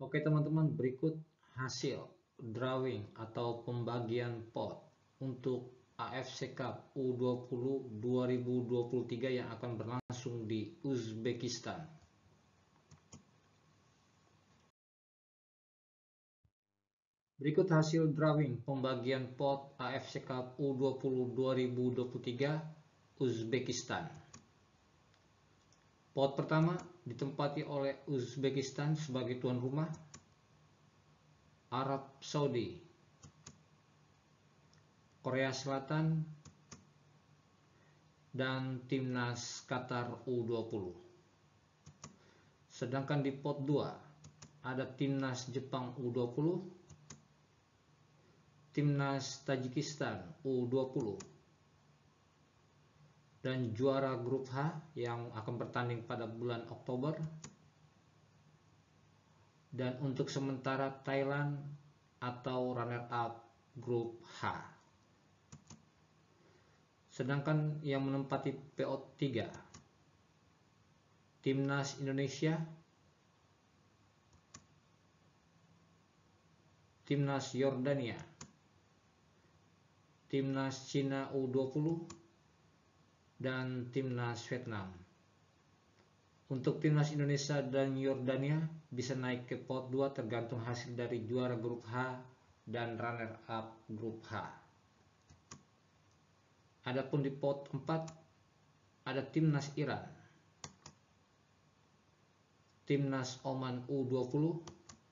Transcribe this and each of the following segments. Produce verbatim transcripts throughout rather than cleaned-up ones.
Oke teman-teman, berikut hasil drawing atau pembagian pot untuk A F C Cup U dua puluh dua ribu dua puluh tiga yang akan berlangsung di Uzbekistan. Berikut hasil drawing pembagian pot A F C Cup U dua puluh dua ribu dua puluh tiga Uzbekistan. Pot pertama ditempati oleh Uzbekistan sebagai tuan rumah, Arab Saudi, Korea Selatan, dan timnas Qatar U dua puluh. Sedangkan di pot dua ada timnas Jepang U dua puluh, timnas Tajikistan U dua puluh, dan juara grup H yang akan bertanding pada bulan Oktober, dan untuk sementara Thailand atau runner up grup H. Sedangkan yang menempati P O tiga, timnas Indonesia, timnas Yordania, timnas Cina U dua puluh, dan timnas Vietnam. Untuk timnas Indonesia dan Yordania bisa naik ke pot dua tergantung hasil dari juara grup H dan runner up grup H. Adapun di pot empat ada timnas Iran, timnas Oman U dua puluh,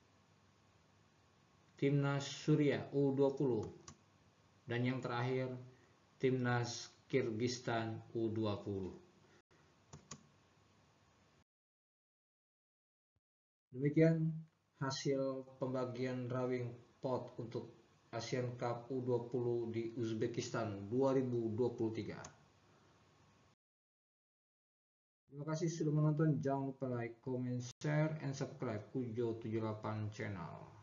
timnas Suriah U dua puluh, dan yang terakhir timnas Kirgistan U dua puluh. Demikian hasil pembagian drawing pot untuk Asian Cup U dua puluh di Uzbekistan dua ribu dua puluh tiga. Terima kasih sudah menonton. Jangan lupa like, comment, share, and subscribe Kujo tujuh puluh delapan Channel.